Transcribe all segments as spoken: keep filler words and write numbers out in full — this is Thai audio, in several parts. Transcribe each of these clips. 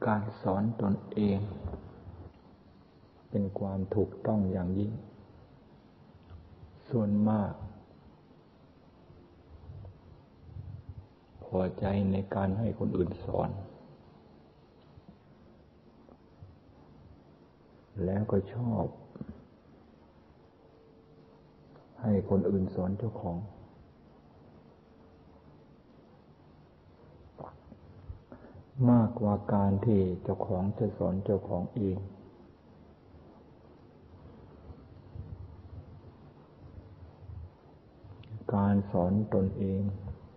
การสอนตนเองเป็นความถูกต้องอย่างยิ่งส่วนมากพอใจในการให้คนอื่นสอนแล้วก็ชอบให้คนอื่นสอนเจ้าของมากกว่าการที่เจ้าของจะสอนเจ้าของเองการสอนตนเอง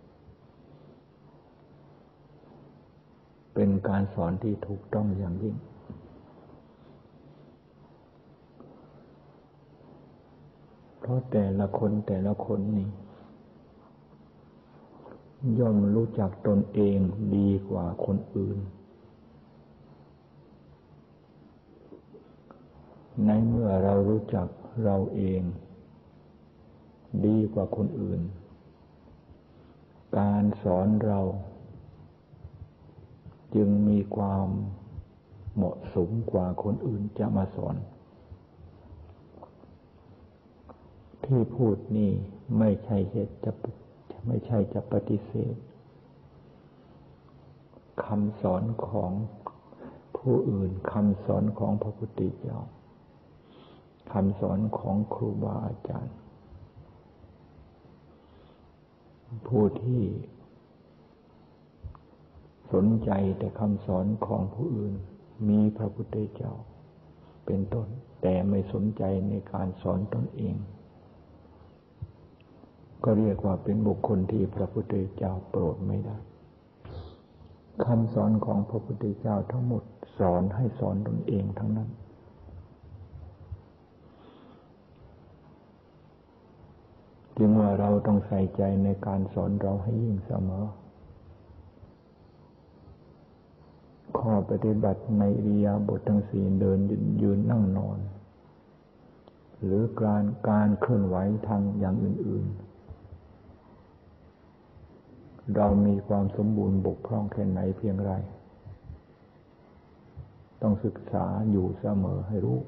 เป็นการสอนที่ถูกต้องอย่างยิ่งเพราะแต่ละคนแต่ละคนนี่ย่อมรู้จักตนเองดีกว่าคนอื่นในเมื่อเรารู้จักเราเองดีกว่าคนอื่นการสอนเราจึงมีความเหมาะสมกว่าคนอื่นจะมาสอนที่พูดนี่ไม่ใช่เหตุจะไม่ใช่จะปฏิเสธคำสอนของผู้อื่นคำสอนของพระพุทธเจ้าคำสอนของครูบาอาจารย์ผู้ที่สนใจแต่คำสอนของผู้อื่นมีพระพุทธเจ้าเป็นต้นแต่ไม่สนใจในการสอนตนเองก็เรียกว่าเป็นบุคคลที่พระพุทธเจ้าโปรดไม่ได้คำสอนของพระพุทธเจ้าทั้งหมดสอนให้สอนตนเองทั้งนั้นจึงว่าเราต้องใส่ใจในการสอนเราให้ยิ่งเสมอข้อปฏิบัติในอิริยาบถทั้งสี่เดินยืนนั่งนอนหรือการการเคลื่อนไหวทางอย่างอื่นๆเรามีความสมบูรณ์บกพร่องแค่ไหนเพียงไรต้องศึกษาอยู่เสมอให้รู้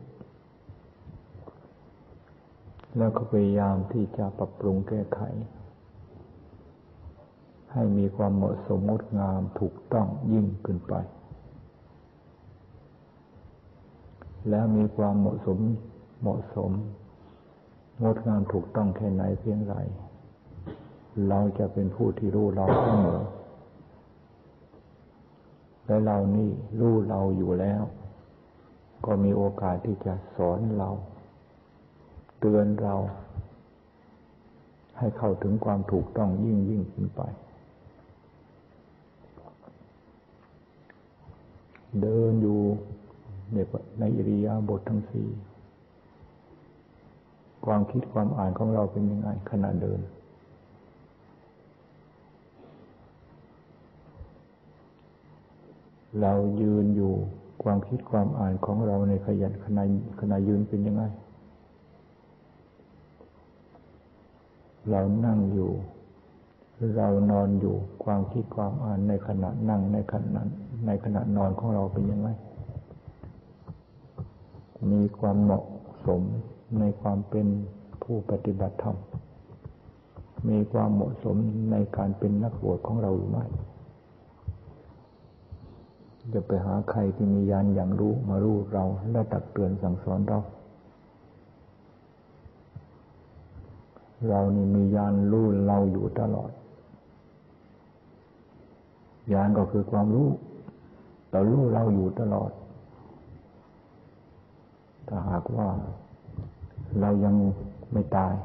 แล้วก็พยายามที่จะปรับปรุงแก้ไขให้มีความเหมาะสมงดงามถูกต้องยิ่งขึ้นไปแล้วมีความเหมาะสมเหมาะสมงดงามถูกต้องแค่ไหนเพียงไรเราจะเป็นผู้ที่รู้เราเสมอและเรานี่รู้เราอยู่แล้วก็มีโอกาสที่จะสอนเราเตือนเราให้เข้าถึงความถูกต้องยิ่งยิ่งขึ้นไปเดินอยู่ในอิริยาบถทั้งสี่ความคิดความอ่านของเราเป็นยังไงขณะเดินเรายืนอยู่ความคิดความอ่านของเราในขยันขณะขณะยืนเป็นยังไงเรานั่งอยู่เรานอนอยู่ความคิดความอ่านในขณะนั่งในขณะในขณะนอนของเราเป็นยังไงมีความเหมาะสมในความเป็นผู้ปฏิบัติธรรมมีความเหมาะสมในการเป็นนักบวชของเราหรือไม่จะไปหาใครที่มีญาณอย่างรู้มารู้เราและตักเตือนสั่งสอนเราเรานี่มีญาณรู้เราอยู่ตลอดญาณก็คือความรู้เรารู้เราอยู่ตลอดถ้าหากว่าเรายังไม่ตาย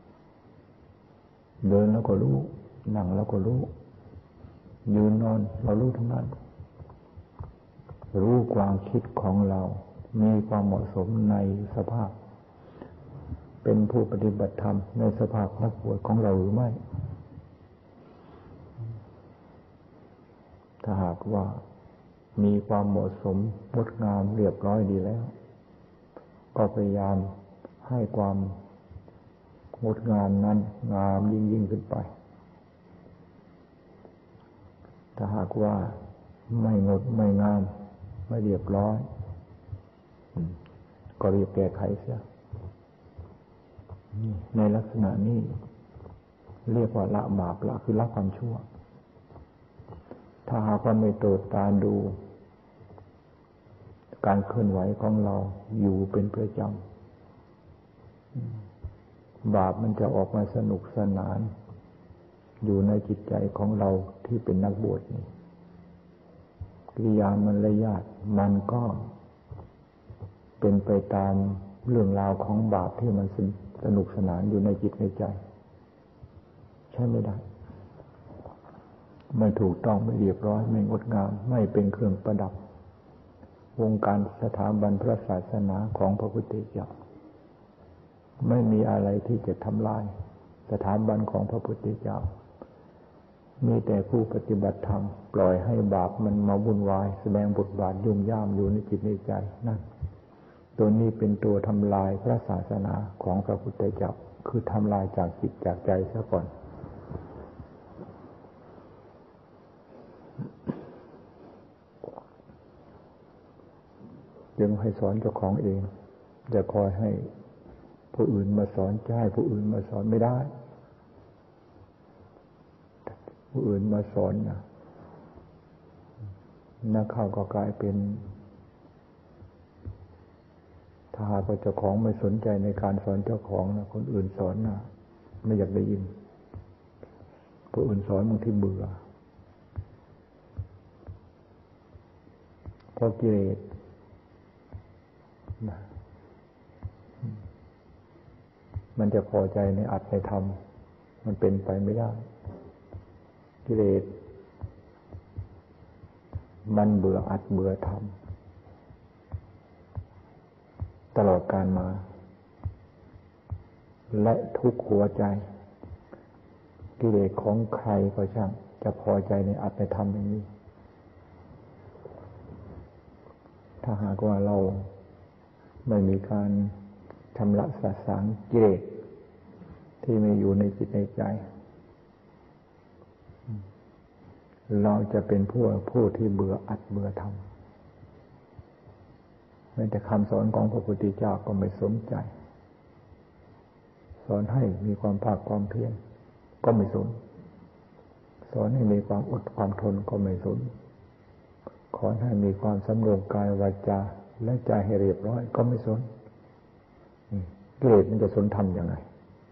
เดินแล้วก็รู้นั่งแล้วก็รู้ยืนนอนเรารู้ทั้งนั้นรู้ความคิดของเรามีความเหมาะสมในสภาพเป็นผู้ปฏิบัติธรรมในสภาพนักบวชของเราหรือไม่ถ้าหากว่ามีความเหมาะสมงดงามเรียบร้อยดีแล้วก็พยายามให้ความงดงามนั้นงามยิ่งยิ่งขึ้นไปถ้าหากว่าไม่งดไม่งามไม่เรียบร้อยก็รีบแก้ไขเสียในลักษณะนี้เรียกว่าละบาปละคือละความชั่วถ้าหากว่าไม่ตรวจตาดูการเคลื่อนไหวของเราอยู่เป็นประจำบาปมันจะออกมาสนุกสนานอยู่ในจิตใจของเราที่เป็นนักบวชนี่กิริยามันละยาดมันก็เป็นไปตามเรื่องราวของบาปที่มันสนุกสนานอยู่ในจิตในใจใช่ไม่ได้ไม่ถูกต้องไม่เรียบร้อยไม่งดงามไม่เป็นเครื่องประดับวงการสถาบันพระศาสนาของพระพุทธเจ้าไม่มีอะไรที่จะทำลายสถาบันของพระพุทธเจ้ามีแต่ผู้ปฏิบัติธรรมปล่อยให้บาปมันมาวุ่นวายแสดงบทบาทยุ่งย่ามอยู่ในจิตในใจนั่นตัวนี้เป็นตัวทำลายพระศาสนาของพระพุทธเจ้าคือทำลายจากจิตจากใจซะก่อนจึงให้สอนเจ้าของเองอย่าคอยให้ผู้อื่นมาสอนจะให้ผู้อื่นมาสอนไม่ได้ผู้อื่นมาสอนนะนักข่าวก็กลายเป็นถ้าหากว่าเจ้าของไม่สนใจในการสอนเจ้าของนะคนอื่นสอนนะไม่อยากได้ยินผู้อื่นสอนบางทีเบื่อเพราะกิเลสมันจะพอใจในอัตในธรรมมันเป็นไปไม่ได้กิเลสมันเบื่ออัตเบื่อธรรมตลอดการมาและทุกหัวใจกิเลสของใครก็ช่างจะพอใจในอัตในธรรมอย่างนี้ถ้าหากว่าเราไม่มีการชำระสะสางกิเลสที่มีอยู่ในจิตในใจเราจะเป็นผู้ผู้ที่เบื่ออัตเบื่อธรรมแม้แต่คำสอนของพระพุทธเจ้าก็ไม่สนใจสอนให้มีความภาคความเพียรก็ไม่สนสอนให้มีความอดความทนก็ไม่สนขอให้มีความสำรวมกายวาจาและใจให้เรียบร้อยก็ไม่สนกิเลสมันจะสนธรรมยังไง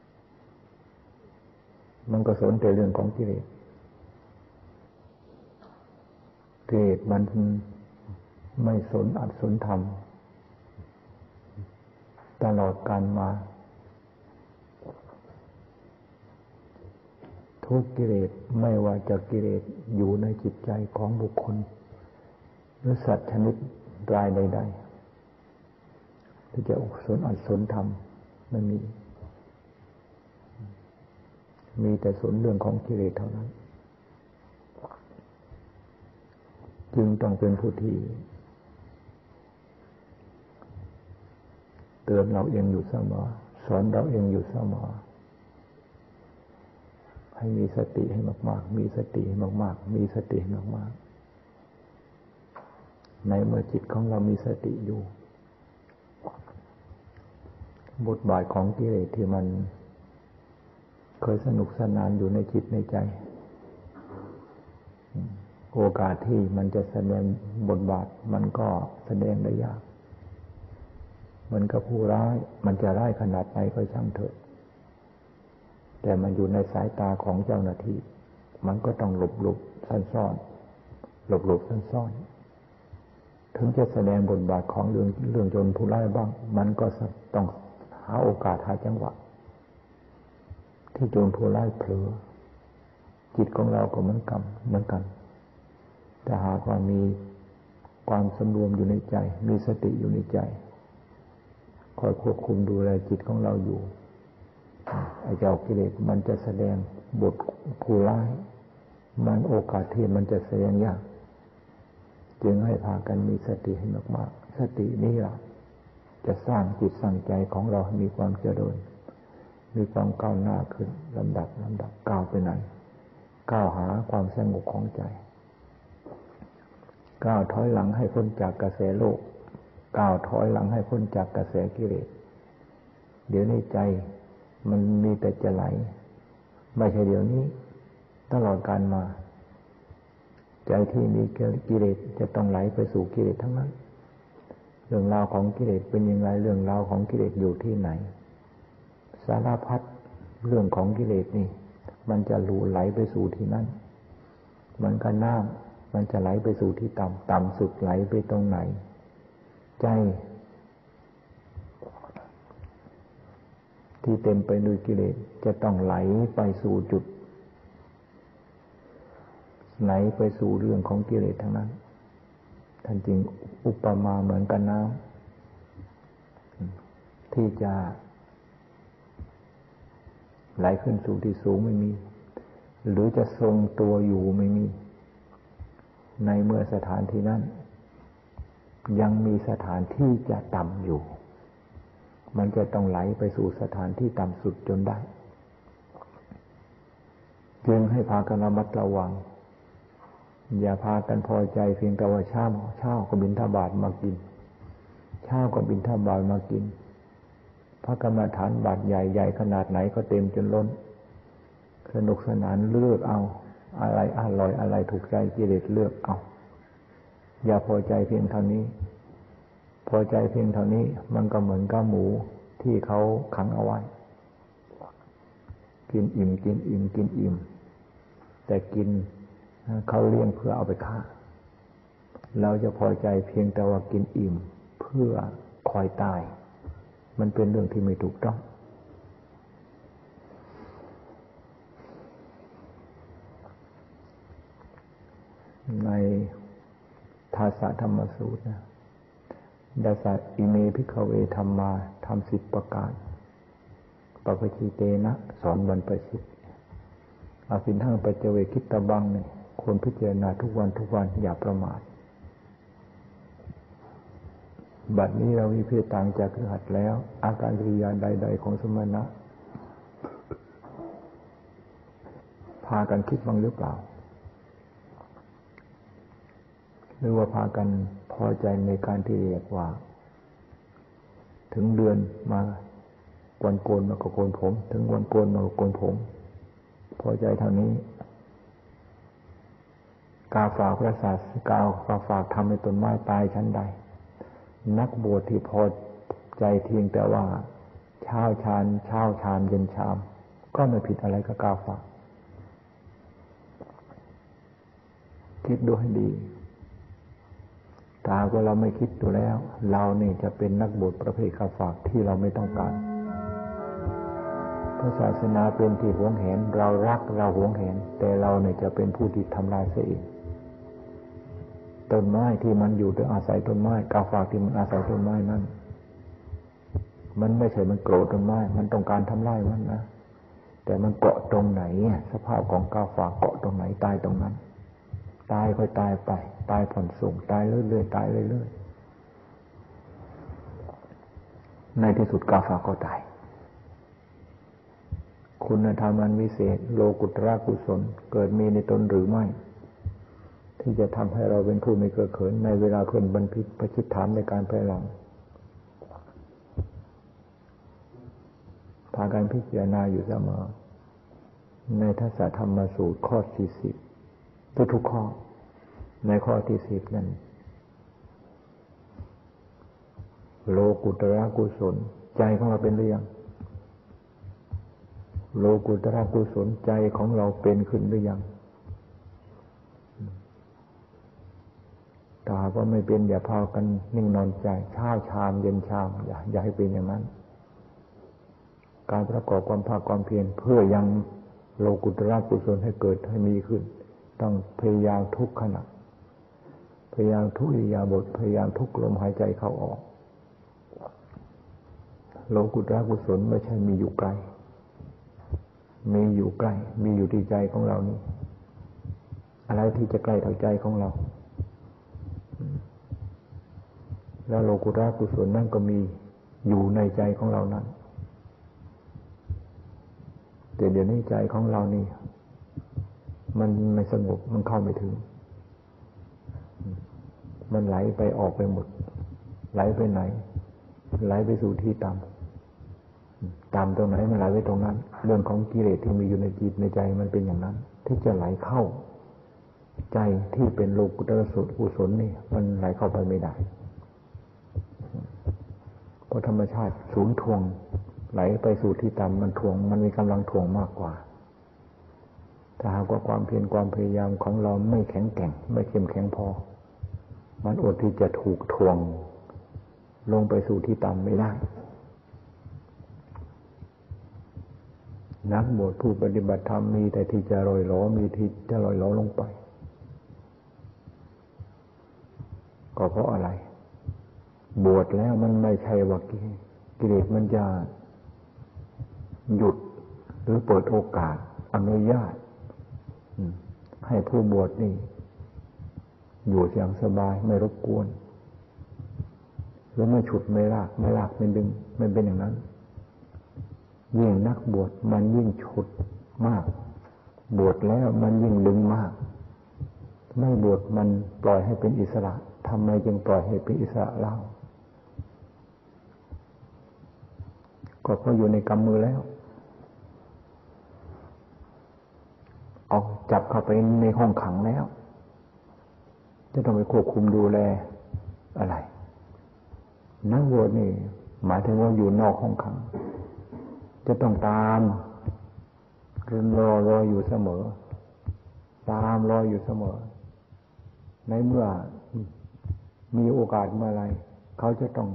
มันก็สนแต่เรื่องของกิเลสกิเลสมันไม่สนอัตสนธรรมตลอดการมาทุกกิเลสไม่ว่าจะกิเลสอยู่ในจิตใจของบุคคลหรือสัตว์ชนิดรายใดๆที่จะสนอัตสนธรรมไม่มีมีแต่สนเรื่องของกิเลสเท่านั้นจึงต้องเป็นผู้ที่เตือนเราเองอยู่เสมอสอนเราเองอยู่เสมอให้มีสติให้มากๆมีสติให้มากๆมีสติให้มากๆในเมื่อจิตของเรามีสติอยู่บทบาทของกิเลสที่มันเคยสนุกสนานอยู่ในจิตในใจโอกาสที่มันจะแสดงบทบาทมันก็แสดงได้ยากมันก็ผู้ร้ายมันจะร้ายขนาดไหนก็ช่างเถอะแต่มันอยู่ในสายตาของเจ้าหน้าที่มันก็ต้องหลบหลบซ่อนซ่อนหลบหลบซ่อนซ่อนถึงจะแสดงบทบาทของเรื่องเรื่องโจรผู้ร้ายบ้างมันก็ต้องหาโอกาสหาจังหวะที่โจรผู้ร้ายเผลอจิตของเราก็เหมือนกันเหมือนกันแต่หากว่ามีความสำรวมอยู่ในใจมีสติอยู่ในใจคอยควบคุมดูแลจิตของเราอยู่ไอ้เจ้ากิเลสมันจะแสดงบทผู้ร้ายมันโอกาสที่มันจะแสดงยากจึงให้พากันมีสติให้มากๆสตินี้ล่ะจะสร้างจิตสร้างใจของเราให้มีความเจริญมีความก้าวหน้าขึ้นลำดับลำดับก้าวไปไหนก้าวหาความสงบของใจก้าวถอยหลังให้พ้นจากกระแสโลกก้าวถอยหลังให้พ้นจากกระแสกิเลสเดี๋ยวนี้ใจมันมีแต่จะไหลไม่ใช่เดี๋ยวนี้ตลอดกาลมาใจที่มีกิเลสจะต้องไหลไปสู่กิเลสทั้งนั้นเรื่องราวของกิเลสเป็นยังไงเรื่องราวของกิเลสอยู่ที่ไหนสารพัดเรื่องของกิเลสนี่มันจะหลู่ไหลไปสู่ที่นั่นมันก็น้ำมันจะไหลไปสู่ที่ต่ำต่ำสุดไหลไปตรงไหนใจที่เต็มไปด้วยกิเลสจะต้องไหลไปสู่จุดไหลไปสู่เรื่องของกิเลสทั้งนั้นท่านจริงอุปมาเหมือนกันน้ำที่จะไหลขึ้นสู่ที่สูงไม่มีหรือจะทรงตัวอยู่ไม่มีในเมื่อสถานที่นั้นยังมีสถานที่จะต่ำอยู่มันจะต้องไหลไปสู่สถานที่ต่ำสุดจนได้จึงให้พากันระมัดระวังอย่าพากันพอใจเพียงแต่ว่าเช้าเช้าก็บิณฑบาตมากินเช้าก็บิณฑบาตมากินพระกรรมฐานบาตรใหญ่ๆขนาดไหนก็เต็มจนล้นสนุกสนานเลือกเอาอะไรอร่อยอะไรถูกใจกิเลสเลือกเอาอย่าพอใจเพียงเท่านี้พอใจเพียงเท่านี้มันก็เหมือนกับหมูที่เขาขังเอาไว้กินอิ่มกินอิ่มกินอิ่มแต่กินเขาเลี้ยงเพื่อเอาไปฆ่าเราจะพอใจเพียงแต่ว่ากินอิ่มเพื่อคอยตายมันเป็นเรื่องที่ไม่ถูกต้องในทาสะธรรมสูตรนะดัสสะอิเมภิกขเวธัมมาทำสิบประการปปชิเตนะสอนบรรพชิตอาสินหั่งปัจเจเวคิตตบังเนี่ยควรพิจารณาทุกวันทุกวันอย่าประมาทบัดนี้เราวิเพศต่างจากฤหัสแล้วอาการกิริยาใดๆของสมณะพากันคิดบ้างหรือเปล่าหรือว่าพากันพอใจในการที่เรียกว่าถึงเดือนมาวันโกนมาก็โกนผมถึงวันโกนมาก็โกนผมพอใจเท่านี้กาฝากพระศาสกาวกาฝากทำให้ต้นไม้ตายชั้นใดนักบวชที่พอใจเพียงแต่ว่าเช้าชานเช้าชามเย็นชามก็ไม่ผิดอะไรกับกาฝากคิดดูให้ดีถ้าว่าเราไม่คิดดูแล้วเรานี่จะเป็นนักบวชประเภทกาฝากที่เราไม่ต้องการพระศาสนาเป็นที่หวงแหนเรารักเราหวงแหนแต่เราเนี่ยจะเป็นผู้ที่ทำลายเสียเองต้นไม้ที่มันอยู่โดยอาศัยต้นไม้กาฝากที่มันอาศัยต้นไม้นั้นมันไม่ใช่มันโกรธต้นไม้มันต้องการทำลายมันนะแต่มันเกาะตรงไหนสภาพของกาฝากเกาะตรงไหนตายตรงนั้นตายค่อยตายไปตายผ่อนส่งตายเรื่อยๆตายเรื่อยๆในที่สุดกาฝากก็ตายคุณธรรมอันวิเศษโลกุตระกุศลเกิดมีในตนหรือไม่ที่จะทำให้เราเป็นผู้ไม่เกิดเขินในเวลาเพื่อนบรรพิประชิดถามในการภายหลังพาการพิจารณาอยู่เสมอในทัสสะธรรมสูตรข้อสี่สิบทุกๆข้อในข้อที่สิบนั้นโลกุตระกุศลใจของเราเป็นหรือยังโลกุตระกุศลใจของเราเป็นขึ้นหรือยังถ้าว่าไม่เป็นอย่าพากันนิ่งนอนใจเช้าชามเย็นชามอย่าอย่าให้เป็นอย่างนั้นการประกอบความภาคความเพียรเพื่อยังโลกุตระกุศลให้เกิดให้มีขึ้นต้องพยายามทุกขณะพยายามทุกอิริยาบถพยายามทุกลมหายใจเข้าออกโลกุตระกุศลไม่ใช่มีอยู่ไกลมีอยู่ใกล้มีอยู่ที่ใจของเรานี่อะไรที่จะใกล้ถึงใจของเราแล้วโลกุตระกุศลนั่นก็มีอยู่ในใจของเรานั้นแต่เดี๋ยวนี้ใจของเรานี่มันไม่สงบมันเข้าไม่ถึงมันไหลไปออกไปหมดไหลไปไหนไหลไปสู่ที่ต่ำต่ำตรงไหนมันไหลไปตรงนั้นเรื่องของกิเลสที่มีอยู่ในจิตในใจมันเป็นอย่างนั้นที่จะไหลเข้าใจที่เป็นโลกุตตรสุกุศลนี่มันไหลเข้าไปไม่ได้เพราะธรรมชาติศูนย์ถ่วงไหลไปสู่ที่ต่ำมันถ่วงมันมีกำลังถ่วงมากกว่าถ้าหากว่าความเพียรความพยายามของเราไม่แข็งแกร่งไม่เข้มแข็งพอมันอดที่จะถูกถ่วงลงไปสู่ที่ต่ำไม่ได้นักบวชผู้ปฏิบัติธรรมมีแต่ที่จะลอยหลอมีที่จะลอยหลอลงไปก็เพราะอะไรบวชแล้วมันไม่ใช่ว่ากิเลสมันจะหยุดหรือเปิดโอกาสอนุญาตให้ผู้บวชนี่อยู่อย่างสบายไม่รบกวนแล้วไม่ฉุดไม่ลากไม่ลากไม่ดึงไม่เป็นอย่างนั้นยิ่งนักบวชมันยิ่งฉุดมากบวชแล้วมันยิ่งดึงมากไม่บวชมันปล่อยให้เป็นอิสระทำไมจึงปล่อยให้เป็นอิสระเล่าก็เพราะอยู่ในกำมือแล้วเอาจับเข้าไปในห้องขังแล้วจะต้องไปควบคุมดูแลอะไรนักบวชนี่หมายถึงว่าอยู่นอกห้องขังจะต้องตามรอรออยู่เสมอตามรออยู่เสมอในเมื่อมีโอกาสเมื่อไรเขาจะต้อง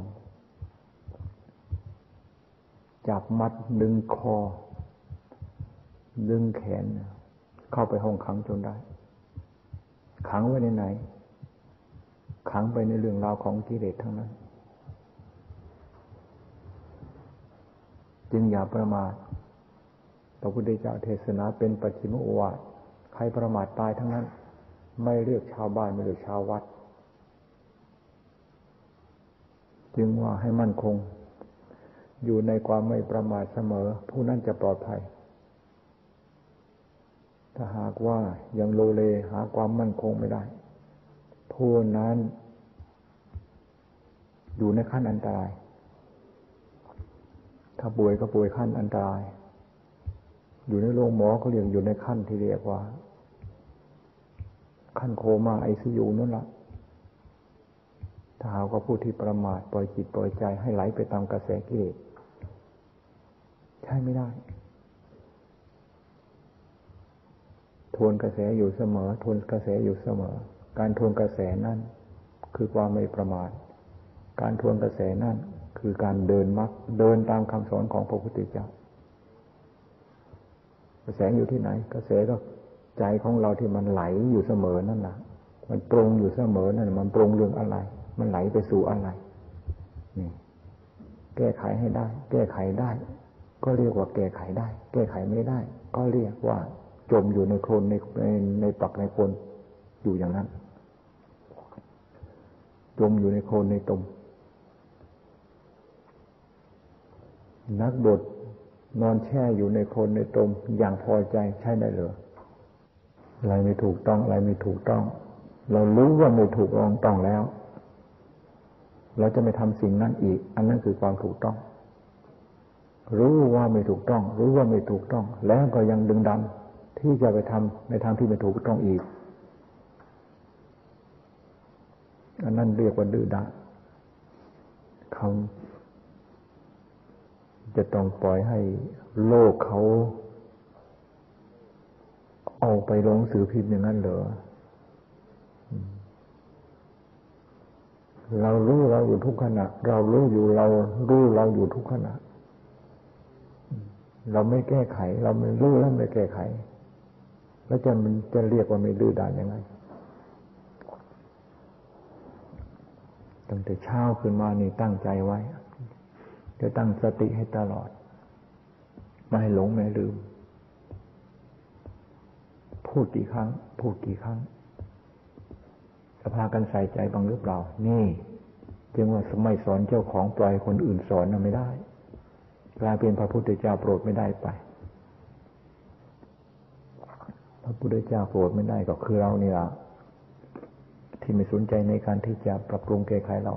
จับมัดดึงคอดึงแขนเข้าไปห้องขังจนได้ขังไว้ในไหนขังไปในเรื่องราวของกิเลสทั้งนั้นจึงอย่าประมาทพระพุทธเจ้าเทศนาเป็นปัจฉิมโอวาทใครประมาทตายทั้งนั้นไม่เลือกชาวบ้านไม่เลือกชาววัดจึงว่าให้มั่นคงอยู่ในความไม่ประมาทเสมอผู้นั้นจะปลอดภัยถ้าหากว่ายังโลเลหาความมั่นคงไม่ได้ผู้นั้นอยู่ในขั้นอันตรายถ้าป่วยก็ป่วยขั้นอันตรายอยู่ในโรงหมอเขาเรียกอยู่ในขั้นที่เรียกว่าขั้นโคม่าไอซียูนั่นแหละถ้าหากว่าผู้ที่ประมาทปล่อยจิตปล่อยใจให้ไหลไปตามกระแสกิเลสใช่ไม่ได้ทวนกระแสอยู่เสมอทวนกระแสอยู่เสมอการทวนกระแสนั่นคือความไม่ประมาทการทวนกระแสนั่นคือการเดินมรรคเดินตามคำสอนของพระพุทธเจ้ากระแสอยู่ที่ไหนกระแสก็ใจของเราที่มันไหลอยู่เสมอนั่นแหละมันปรุงอยู่เสมอนั่นมันปรุงเรื่องอะไรมันไหลไปสู่อะไรนี่แก้ไขให้ได้แก้ไขได้ก็เรียกว่าแก้ไขได้แก้ไขไม่ได้ก็เรียกว่าจมอยู่ในโคลนในในในปักในโคลนอยู่อย่างนั้นจมอยู่ในโคลนในตมนักบวชนอนแช่อยู่ในโคลนในตมอย่างพอใจใช่ได้หรืออะไรไม่ถูกต้องอะไรไม่ถูกต้องเรารู้ว่าไม่ถูกต้องแล้วเราจะไม่ทำสิ่งนั้นอีกอันนั้นคือความถูกต้องรู้ว่าไม่ถูกต้องรู้ว่าไม่ถูกต้องแล้วก็ยังดึงดันที่จะไปทำในทางที่ไม่ถูกต้องอีกอันนั้นเรียกว่าดื้อด้านเขาจะต้องปล่อยให้โลกเขาเอาไปลงสื่อพิมพ์อย่างนั้นเหรอเรารู้เราอยู่ทุกขณะเรารู้อยู่เรารู้เราอยู่ทุกขณะเราไม่แก้ไขเราไม่รู้แล้วไม่แก้ไขแล้วจะมันจะเรียกว่าไม่ดื้อด้านยังไงตั้งแต่เช้าขึ้นมานี่ตั้งใจไว้จะตั้งสติให้ตลอดไม่ให้หลงไม่ลืมพูดกี่ครั้งพูดกี่ครั้งจะพากันใส่ใจบ้างหรือเปล่านี่จึงว่าสมัยสอนเจ้าของปล่อยคนอื่นสอนน่ะไม่ได้กลายเป็นพระพุทธเจ้าโปรดไม่ได้ไปพระพุทธเจ้าโปรดไม่ได้ก็คือเรานี่ล่ะที่ไม่สนใจในการที่จะปรับปรุงแก้ไขเรา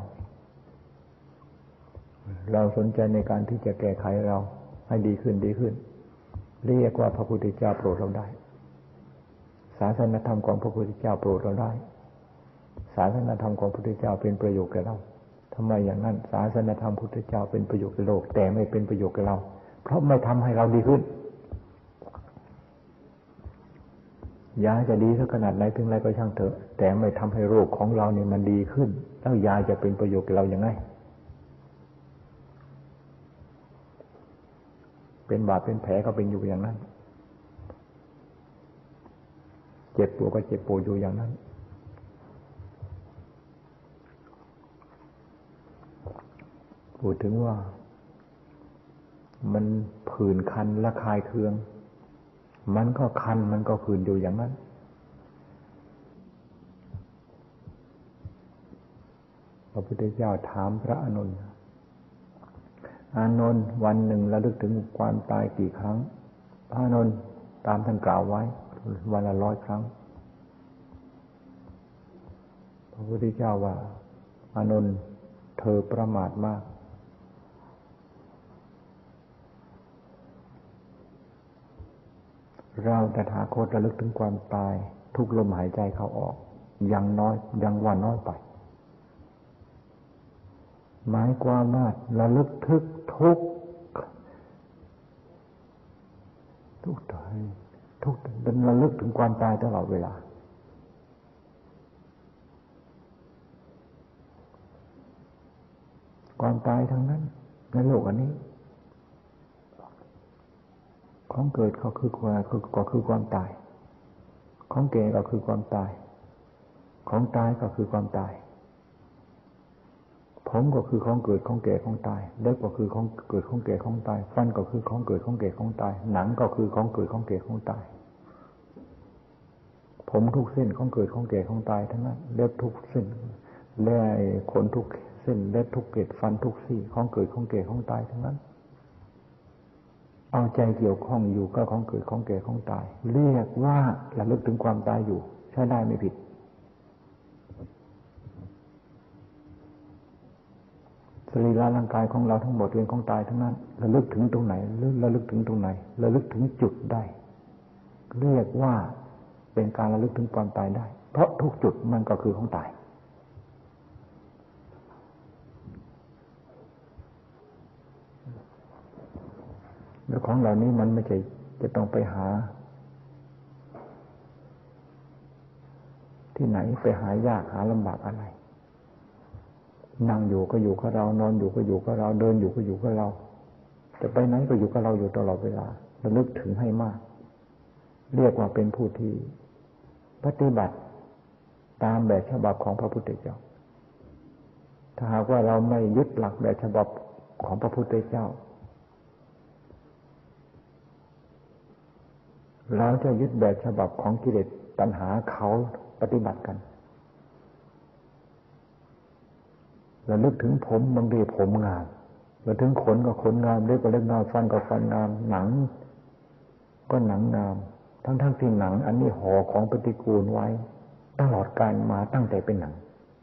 เราสนใจในการที่จะแก้ไขเราให้ดีขึ้นดีขึ้นเรียกว่าพระพุทธเจ้าโปรดเราได้ศาสนธรรมของพระพุทธเจ้าโปรดเราได้ศาสนธรรมของพระพุทธเจ้าเป็นประโยชน์แก่เราทำไมอย่างนั้นศาสนธรรมพุทธเจ้าเป็นประโยชน์แก่โลกแต่ไม่เป็นประโยชน์แก่เราเพราะไม่ทำให้เราดีขึ้นยาจะดีสักขนาดไหนถึงไรก็ช่างเถอะแต่ไม่ทำให้โรคของเราเนี่ยมันดีขึ้นแล้วยาจะเป็นประโยชน์แก่เราอย่างไรเป็นบาดเป็นแผลก็เป็นอยู่อย่างนั้นเจ็บปวดก็เจ็บปวดอยู่อย่างนั้นพูดถึงว่ามันผื่นคันระคายเคืองมันก็คันมันก็ผื่นอยู่อย่างนั้นพระพุทธเจ้าถามพระอานนท์อานนท์วันหนึ่งระลึกถึงความตายกี่ครั้งพระอานนท์ตามท่านกล่าวไว้วันละร้อยครั้งพระพุทธเจ้าว่าอานนท์เธอประมาทมากเราตถาคตระลึกถึงความตายทุกลมหายใจเข้าออกยังน้อยยังว่าน้อยไปหมายความว่าระลึกถึงทุกทุกตายทุกเป็นระลึกถึงความตายตลอดเวลาความตายทั้งนั้นในโลกอันนี้ของเกิดก็คือความก็คือความตายของแก่ก็คือความตายของตายก็คือความตายผมก็คือของเกิดของแก่ของตายเล็บก็คือของเกิดของแก่ของตายฟันก็คือของเกิดของแก่ของตายหนังก็คือของเกิดของแก่ของตายผมทุกเส้นของเกิดของแก่ของตายทั้งนั้นเล็บทุกเส้นและขนทุกเส้นเล็บทุกเกล็ดฟันทุกซี่ของเกิดของแก่ของตายทั้งนั้นเอาใจเกี่ยวข้องอยู่กับของเกิดของแก่ของตายเรียกว่าระลึกถึงความตายอยู่ใช้ได้ไม่ผิดสรีระร่างกายของเราทั้งหมดเป็นของตายทั้งนั้นระลึกถึงตรงไหนหรือระลึกถึงตรงไหนระลึกถึงจุดได้เรียกว่าเป็นการระลึกถึงความตายได้เพราะทุกจุดมันก็คือของตายแล้วของเหล่านี้มันไม่ใช่จะต้องไปหาที่ไหนไปหายากหาลำบากอะไรนั่งอยู่ก็อยู่กับเรานอนอยู่ก็อยู่กับเราเดินอยู่ก็อยู่กับเราจะไปไหนก็อยู่กับเราอยู่ตลอดเวลาระลึกถึงให้มากเรียกว่าเป็นผู้ที่ปฏิบัติตามแบบฉบับของพระพุทธเจ้าถ้าหากว่าเราไม่ยึดหลักแบบฉบับของพระพุทธเจ้าเราจะยึดแบบฉบับของกิเลสตัณหาเขาปฏิบัติกันระลึกถึงผมบางทีผมงามระลึกถึงขนก็ขนงามเล็บก็เล็บงามฟันก็ฟันงามหนังก็หนังงามทั้งทั้งที่หนังอันนี้ห่อของปฏิกูลไว้ตลอดกาลมาตั้งแต่เป็นหนัง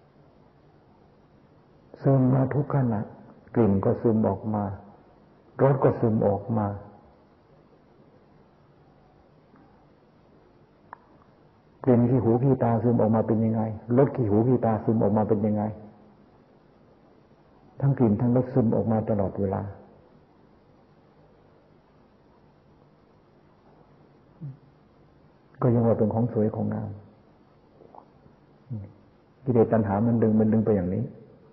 ซึมมาทุกขณะกลิ่นก็ซึมออกมารสก็ซึมออกมากลิ่นขี้หูขี้ตาซึมออกมาเป็นยังไงรสขี้หูขี้ตาซึมออกมาเป็นยังไงทั้งกลิ่นทั้งรสซึมออกมาตลอดเวลาก็ยังว่าเป็นของสวยของงามกิเลสตัณหามันดึงมันดึงไปอย่างนี้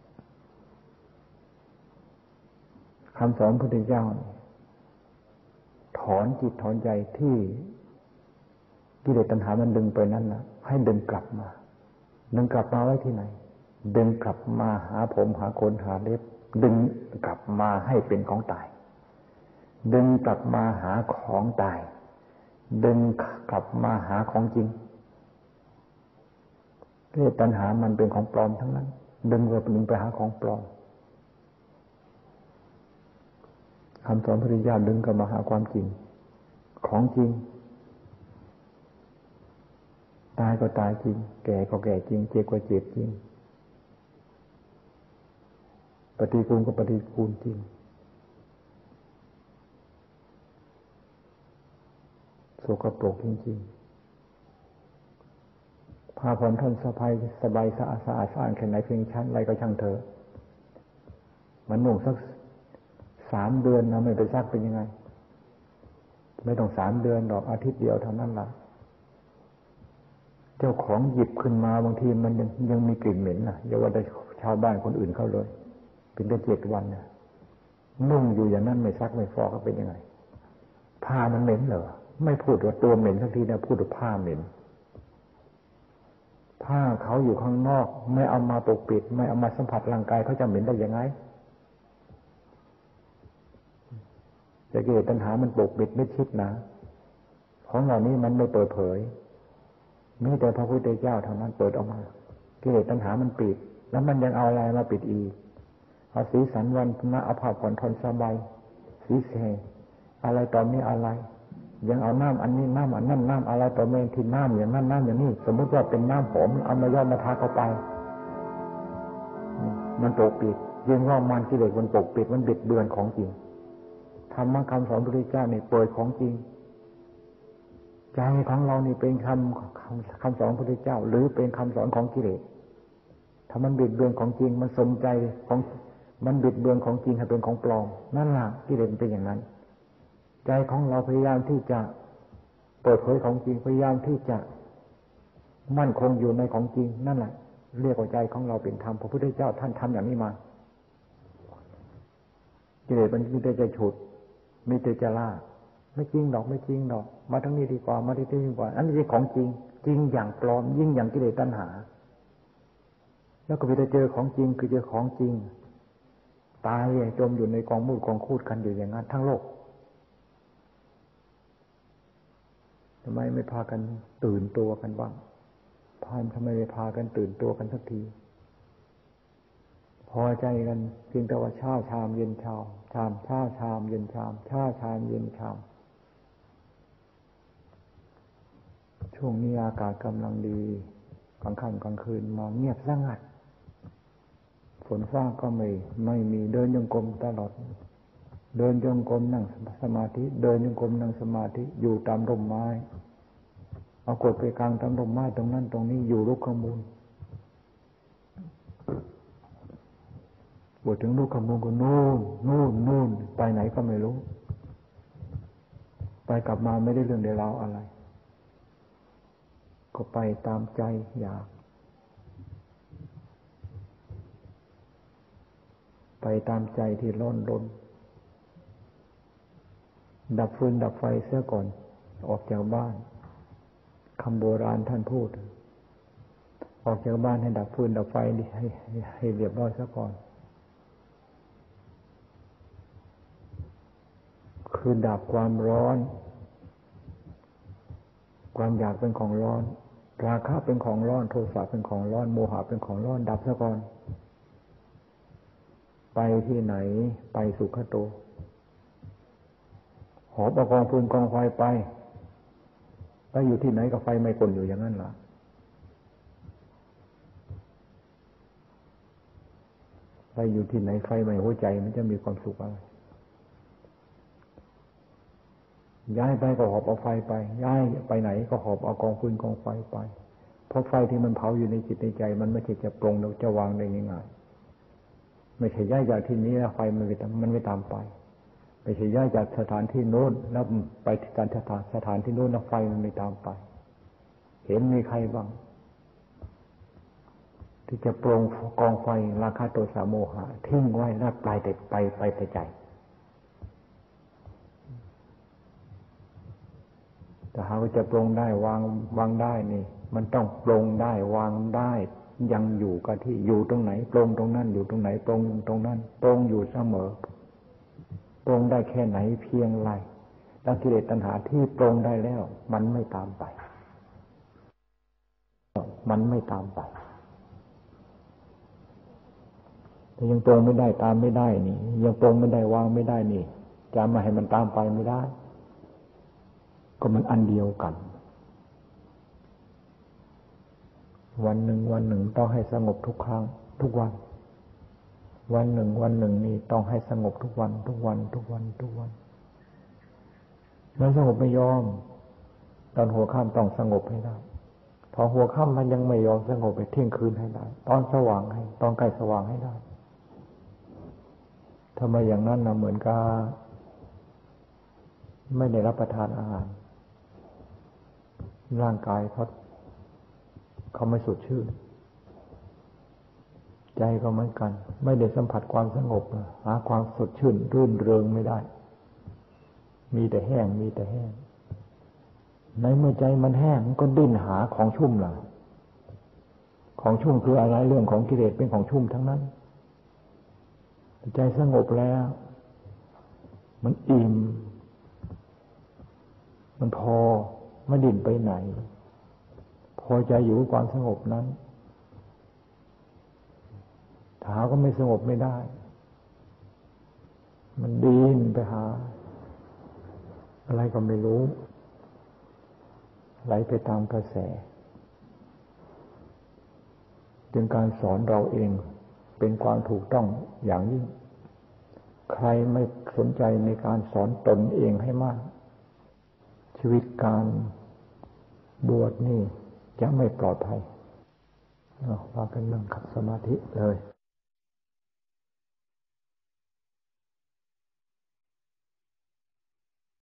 คำสอนพระพุทธเจ้าถอนจิตถอนใจที่กิเลสตัณหามันดึงไปนั่นนะให้ดึงกลับมาดึงกลับมาไว้ที่ไหนดึงกลับมาหาผมหาขนหาเล็บดึงกลับมาให้เป็นของตายดึงกลับมาหาของตายดึงกลับมาหาของจริงกิเลสตัณหามันเป็นของปลอมทั้งนั้นดึงก็ดึงไปหาของปลอมคำสอนพระพุทธเจ้าดึงกลับมาหาความจริงของจริงตายก็ตายจริงแก่ก็แก่จริงเจ็บก็เจ็บจริงปฏิกูลก็ปฏิกูลจริงโสกปรกจริงๆผ้าผ่อนท่อนสบายสบายสะอาดสะอาดสะอาดแค่ไหนเพียงชั้นอะไรก็ช่างเถอะมันนุ่งสักสามเดือนนะไม่ไปซักเป็นยังไงไม่ต้องสามเดือนหรอกอาทิตย์เดียวเท่านั้นล่ะเจ้าของหยิบขึ้นมาบางทีมันยังยังมีกลิ่นเหม็นนะอย่าว่าแต่ชาวบ้านคนอื่นเขาเลยเป็นได้เจ็ดวันนะนุ่งอยู่อย่างนั้นไม่ซักไม่ฟอกก็เป็นยังไงผ้ามันเหม็นเหรอไม่พูดว่าตัวเหม็นสักทีนะพูดว่าผ้าเหม็นผ้าเขาอยู่ข้างนอกไม่เอามาปกปิดไม่เอามาสัมผัสร่างกายเขาจะเหม็นได้ยังไงแต่กิเลสตัณหามันปกปิดไม่ชิดนะของเหล่านี้มันไม่เปิดเผยมีแต่พระพุทธเจ้าเท่านั้นเปิดออกมากิเลสตัณหามันปิดแล้วมันยังเอาอะไรมาปิดอีกเอาสีสันวันนะเอาผ้าผ่อนทนสบายสีแสงอะไรตอนนี้อะไรยังเอาน้ำอันนี้น้ำอันนั้นน้ำอะไรต่อเมื่อที่น้ำอย่างนั้นน้ำอย่างนี้สมมติว่าเป็นน้ำหอมเอามาย่อมาทาเข้าไปมันปกปิดยังว่ามันกิเลสมันปกปิดมันบิดเบือนของจริงธรรมะคำสอนพระพุทธเจ้านี่เปิดของจริงใจของเรานี่เป็นคำคำคำสอนพระพุทธเจ้าหรือเป็นคำสอนของกิเลสถ้ามันบิดเบือนของจริงมันสมใจของมันบิดเบือนของจริงให้เป็นของปลอมนั่นล่ะกิเลสเป็นอย่างนั้นใจของเราพยายามที่จะเปิดเผยของจริงพยายามที่จะมั่นคงอยู่ในของจริงนั่นแหละเรียกว่าใจของเราเป็นธรรมพระพุทธเจ้าท่านทำอย่างนี้มากิเลสมันมีแต่จะฉุดมีแต่จะล่าไม่จริงดอกไม่จริงดอกมาทั้งนี้ดีกว่ามาที่นี่ดีกว่าอันนี้เป็นของจริงจริงอย่างปลอมยิ่งอย่างกิเลสตัณหาแล้วก็ไปเจอของจริงคือเจอของจริงตายจมอยู่ในกองมูลกองคูดกันอยู่อย่างนั้นทั้งโลกทำไมไม่พากันตื่นตัวกันบ้างพานทำไมไม่พากันตื่นตัวกันสักทีพอใจกันเพียงแต่ว่าเช้าชามเย็นชามชามเช้าชามเย็นชามเช้าชามเย็นชามช่วงนี้อากาศกำลังดีกลางค่ำกลางคืนมาเงียบสงัดฝนฟ้าก็ไม่ไม่มีเดินจงกรมตลอดเดินจงกรมนั่งสมาธิเดินจงกรมนั่งสมาธิอยู่ตามร่มไม้เอากดไปกลางตามร่มไม้ตรงนั้นตรงนี้อยู่ลุกขมูลบทถึงลุกขมูลก็นู่นนู่นนู่นไปไหนก็ไม่รู้ไปกลับมาไม่ได้เรื่องเดียวราวอะไรก็ไปตามใจอยากไปตามใจที่ร้อนรนดับฟืนดับไฟเสียก่อนออกจากบ้านคำโบราณท่านพูดออกจากบ้านให้ดับฟืนดับไฟให้ให้ให้เรียบร้อยเสียก่อนคือดับความร้อนความอยากเป็นของร้อนราคะเป็นของร้อนโทสะเป็นของร้อนโมหะเป็นของร้อนดับเสียก่อนไปที่ไหนไปสุขโตหอบเอากองฟืนกองไฟไปไปอยู่ที่ไหนก็ไฟไม่กลอยู่อย่างนั้นล่ะไปอยู่ที่ไหนไฟไม่หัวใจมันจะมีความสุขอะไรย้ายไปก็หอบเอาไฟไปย้ายไปไหนก็หอบเอากองฟืนกองไฟไปเพราะไฟที่มันเผาอยู่ในจิตในใจมันไม่ใช่จะปรงแล้วจะวางได้ง่ายๆไม่ใช่ย้ายจากที่นี้แล้วไฟมันไม่ตามมันไม่ตามไปไม่ใช่ย้ายจากสถานที่โน้นแล้วไปสถานสถานสถานที่โน้นแล้วไฟมันไม่ตามไปเห็นมีใครบ้างที่จะปรงกองไฟราคะโทสะโมหะทิ้งไว้แล้วไปแต่ไปไปแต่ใจแต่หากว่าจะปรงได้วางวางได้นี่มันต้องปรงได้วางได้ยังอยู่กับที่อยู่ตรงไหนปรงตรงนั้นอยู่ตรงไหนปรงตรงนั้นปรงอยู่เสมอปรงได้แค่ไหนเพียงไรแล้วกิเลสตัณหาที่ปรงได้แล้วมันไม่ตามไปมันไม่ตามไปแต่ยังปรงไม่ได้ตามไม่ได้นี่ยังปรงไม่ได้วางไม่ได้นี่จะมาให้มันตามไปไม่ได้ก็มันอันเดียวกันวันหนึ่งวันหนึ่งต้องให้สงบทุกครั้งทุกวันวันหนึ่งวันหนึ่งนี่ต้องให้สงบทุกวันทุกวันทุกวันทุกวันแล้วสงบไม่ยอมตอนหัวค่ำต้องสงบให้ได้พอหัวค่ำมันยังไม่ยอมสงบไปเที่ยงคืนให้ได้ตอนสว่างให้ตอนใกล้สว่างให้ได้ทำไมอย่างนั้นนะเหมือนกับไม่ได้รับประทานอาหารร่างกายเขาเขาไม่สดชื่นใจก็เหมือนกันไม่ได้สัมผัสความสงบหาความสดชื่นรื่นเริงไม่ได้มีแต่แห้งมีแต่แห้งในเมื่อใจมันแห้งก็ดิ้นหาของชุ่มล่ะของชุ่มคืออะไรเรื่องของกิเลสเป็นของชุ่มทั้งนั้นใจสงบแล้วมันอิ่มมันพอไม่ดิ้นไปไหนพอใจอยู่กับความสงบนั้นถ้าก็ไม่สงบไม่ได้มันดิ้นไปหาอะไรก็ไม่รู้ไหลไปตามกระแสจึงการสอนเราเองเป็นความถูกต้องอย่างยิ่งใครไม่สนใจในการสอนตนเองให้มากชีวิตการบวชนี่จะไม่ปลอดภัยเราว่ากันเรื่องขัดสมาธิเลย